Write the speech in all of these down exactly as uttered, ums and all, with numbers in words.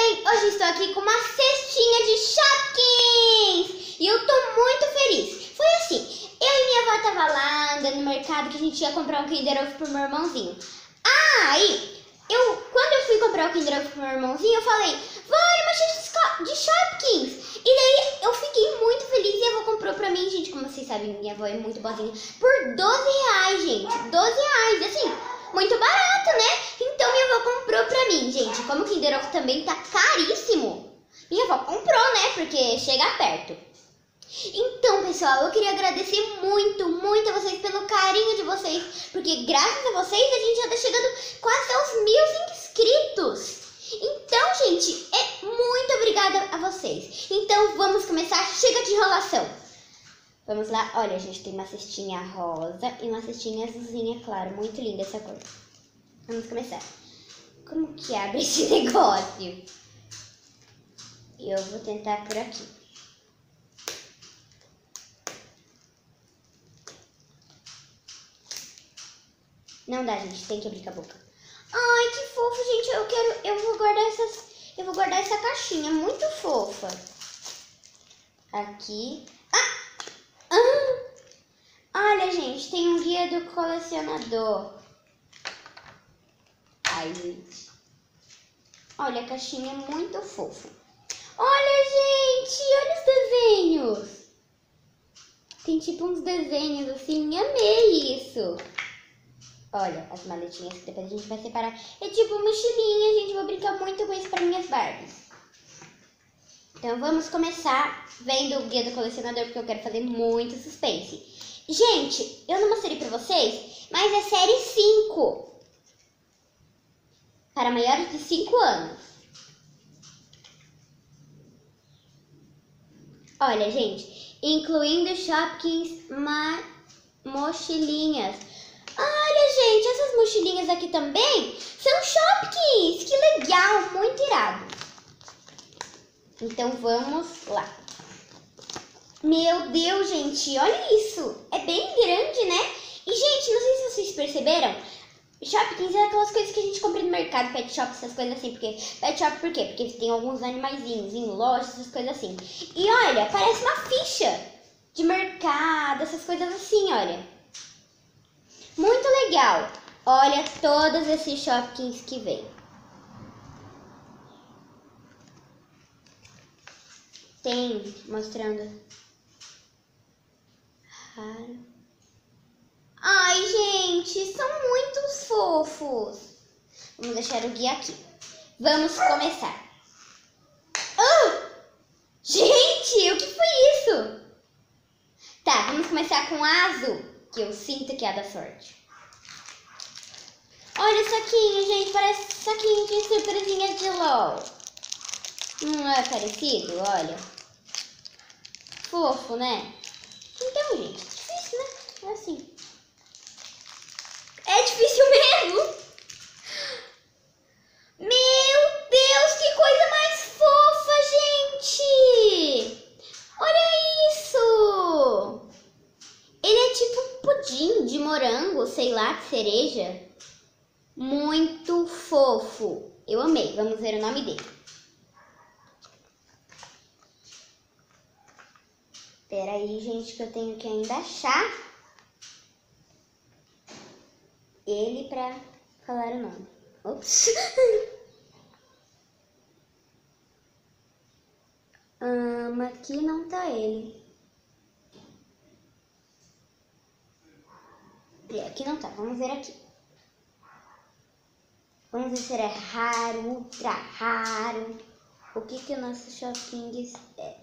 bem? Hoje estou aqui com uma cestinha de Shopkins e eu tô muito feliz. Foi assim, eu e minha avó tava lá andando no mercado que a gente ia comprar um Kinder Ovo pro meu irmãozinho. Ah, aí, eu, quando eu fui comprar o Kinder Ovo pro meu irmãozinho, eu falei, vó, olha uma cesta de Shopkins. E daí eu fiquei muito feliz e a avó comprou pra mim, gente, como vocês sabem, minha avó é muito boazinha, por doze reais, gente, doze reais, assim, muito barato, né? Então minha avó comprou pra mim, gente. Como o Kinder Ovo também tá caríssimo, minha avó comprou, né? Porque chega perto. Então, pessoal, eu queria agradecer muito, muito a vocês pelo carinho de vocês. Porque graças a vocês a gente já tá chegando quase aos mil inscritos. Então, gente, é muito obrigada a vocês. Então, vamos começar. Chega de enrolação. Vamos lá. Olha, a gente tem uma cestinha rosa e uma cestinha azulzinha, claro. Muito linda essa cor. Vamos começar. Como que abre esse negócio? Eu vou tentar por aqui. Não dá, gente. Tem que abrir com a boca. Ai, que fofo, gente. Eu quero... Eu vou guardar essas... Eu vou guardar essa caixinha. Muito fofa. Aqui. Ah! Ah! Olha, gente. Tem um guia do colecionador. Ai, gente. Olha, a caixinha é muito fofa. Olha, gente. Olha os desenhos. Tem tipo uns desenhos assim. Amei isso. Olha, as maletinhas que depois a gente vai separar. É tipo mochilinha, gente. Vou brincar muito com isso para minhas Barbies. Então vamos começar vendo o guia do colecionador, porque eu quero fazer muito suspense. Gente, eu não mostrei para vocês, mas é série cinco. Para maiores de cinco anos. Olha, gente. Incluindo Shopkins ma mochilinhas. Olha, gente, essas mochilinhas aqui também são Shopkins. Que legal, muito irado. Então vamos lá. Meu Deus, gente, olha isso. É bem grande, né? E, gente, não sei se vocês perceberam, Shopkins é aquelas coisas que a gente compra no mercado, pet shop, essas coisas assim. Porque, pet shop por quê? Porque tem alguns animaizinhos em lojas, essas coisas assim. E olha, parece uma ficha de mercado, essas coisas assim, olha. Muito legal. Olha todos esses Shopkins que vem. Tem mostrando. Ai, gente, são muito fofos. Vamos deixar o guia aqui. Vamos começar. Ah! Gente, o que foi isso? Tá, vamos começar com a azul, que eu sinto que é a da sorte. Olha o saquinho, gente. Parece saquinho de surpresinha de LOL. Não é parecido? Olha. Fofo, né? Então, gente, difícil, né? É assim. É difícil mesmo. Meu Deus, que coisa mais fofa, gente. Olha isso. Ele é tipo um pudim de morango, sei lá, de cereja. Muito fofo. Eu amei. Vamos ver o nome dele. Espera aí, gente, que eu tenho que ainda achar ele pra falar o nome. Ops. um, aqui não tá ele. É, aqui não tá. Vamos ver aqui. Vamos ver se ele é raro, ultra raro. O que que o nosso Shopkins é?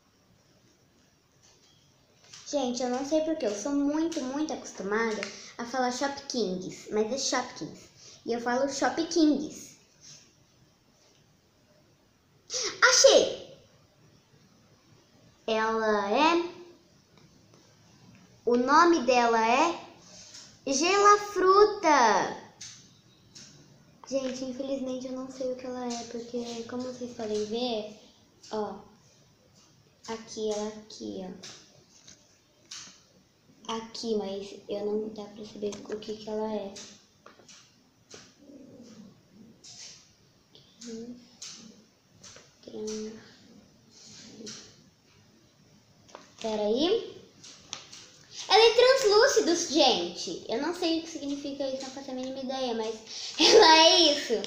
Gente, eu não sei porque eu sou muito, muito acostumada a falar Shopkins, mas é Shopkins. E eu falo Shopkins. Achei! Ela é... O nome dela é Gelafruta. Gente, infelizmente eu não sei o que ela é, porque como vocês podem ver, ó, aqui, ela aqui, ó. Aqui, mas eu não dá pra saber o que que ela é. Aqui. gente. Eu não sei o que significa isso, não faço a mínima ideia, mas ela é isso.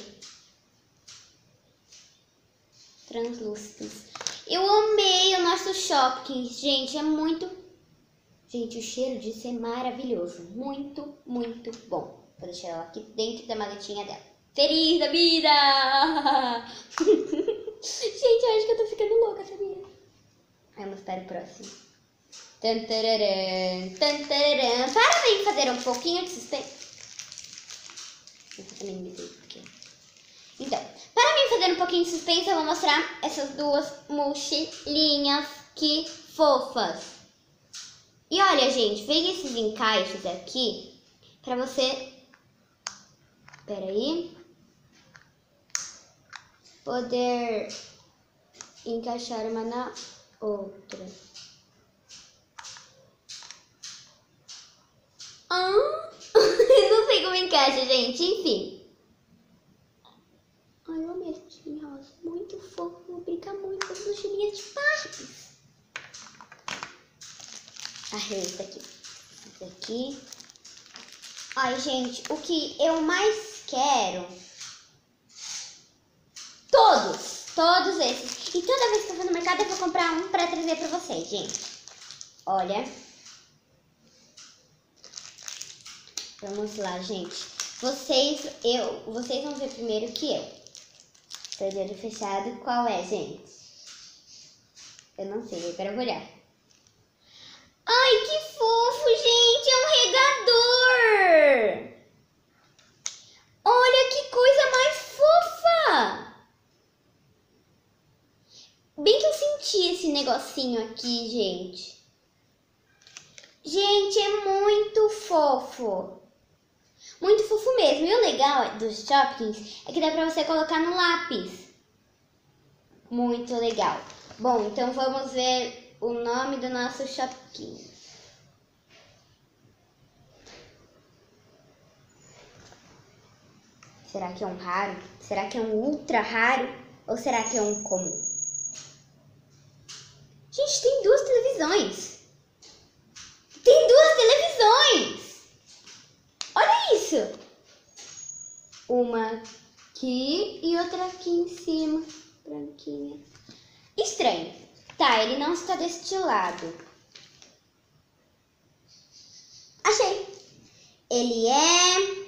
Translúcidos. Eu amei o nosso Shopkins, gente. É muito... Gente, o cheiro disso é maravilhoso. Muito, muito bom. Vou deixar ela aqui dentro da maletinha dela. Feliz da vida! Gente, eu acho que eu tô ficando louca, sabia? Vamos para o próximo. Tantararam, tantararam. Para mim fazer um pouquinho de suspense. Eu também me sei porque. Então, para mim fazer um pouquinho de suspense, eu vou mostrar essas duas mochilinhas que fofas. E olha, gente, veja esses encaixes aqui pra você... Peraí. Poder encaixar uma na outra. Ah, não sei como encaixa, gente. Enfim. Ai, eu amei essa mochilinha rosa. Muito fofo. Vou brincar muito com as mochilinhas de Barbies. Ah, esse daqui. Esse daqui. Ai, gente, o que eu mais quero... Todos. Todos esses. E toda vez que eu for no mercado, eu vou comprar um pra trazer pra vocês, gente. Olha. Vamos lá, gente. Vocês, eu, vocês vão ver primeiro que eu. Tô de olho fechado. Qual é, gente? Eu não sei, agora eu vou olhar. Ai, que fofo, gente! É um regador! Olha que coisa mais fofa! Bem que eu senti esse negocinho aqui, gente. Gente, é muito fofo. Muito fofo mesmo. E o legal dos Shopkins é que dá pra você colocar no lápis. Muito legal. Bom, então vamos ver o nome do nosso Shopkins. Será que é um raro? Será que é um ultra raro? Ou será que é um comum? Gente, tem duas televisões. Tem duas televisões. Olha isso. Uma aqui e outra aqui em cima. Branquinha. Estranho. Tá, ele não está deste lado. Achei. Ele é...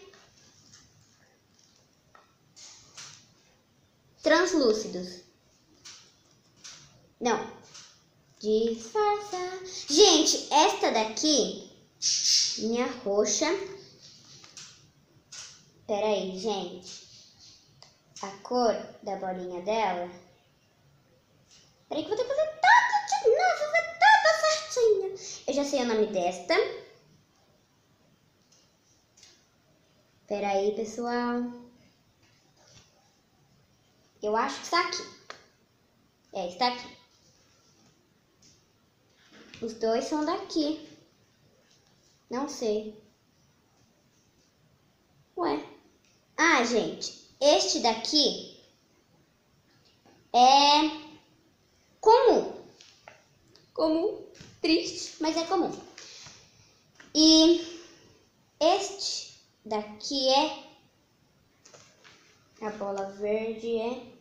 translúcidos. Não. Disfarça. Gente, esta daqui, minha roxa. Pera aí, gente. A cor da bolinha dela. Peraí que eu vou ter que fazer tudo de novo. Vai tudo certinho. Eu já sei o nome desta. Pera aí, pessoal. Eu acho que está aqui. É, está aqui. Os dois são daqui. Não sei. Ué. Ah, gente. Este daqui é comum. Comum. Triste, mas é comum. E este daqui é... A bola verde é...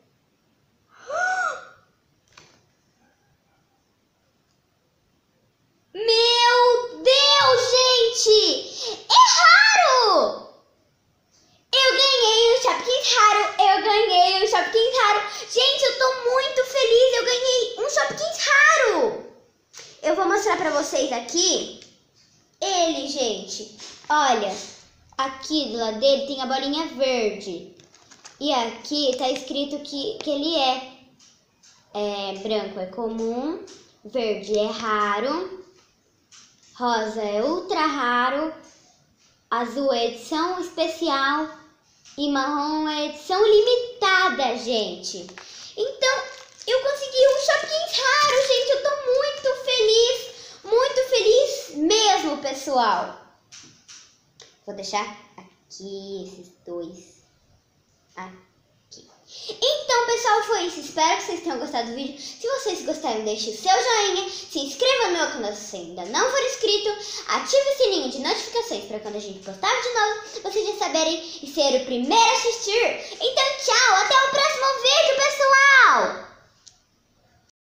Meu Deus, gente! É raro! Eu ganhei o Shopkins raro! Eu ganhei o Shopkins raro! Gente, eu tô muito feliz! Eu ganhei um Shopkins raro! Eu vou mostrar pra vocês aqui ele, gente. Olha, aqui do lado dele tem a bolinha verde. E aqui tá escrito que, que ele é, é branco é comum, verde é raro, rosa é ultra raro, azul é edição especial e marrom é edição limitada, gente. Então, eu consegui um Shopkins raro, gente. Eu tô muito feliz, muito feliz mesmo, pessoal. Vou deixar aqui esses dois aqui. Então, Então, pessoal, foi isso. Espero que vocês tenham gostado do vídeo. Se vocês gostaram, deixe o seu joinha, se inscreva no meu canal se você ainda não for inscrito, ative o sininho de notificações para quando a gente postar de novo, vocês já saberem e ser o primeiro a assistir. Então,